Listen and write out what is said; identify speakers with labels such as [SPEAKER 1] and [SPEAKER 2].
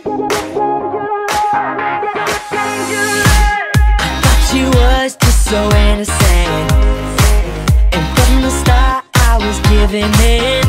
[SPEAKER 1] She was just so innocent, and from the start I was giving in.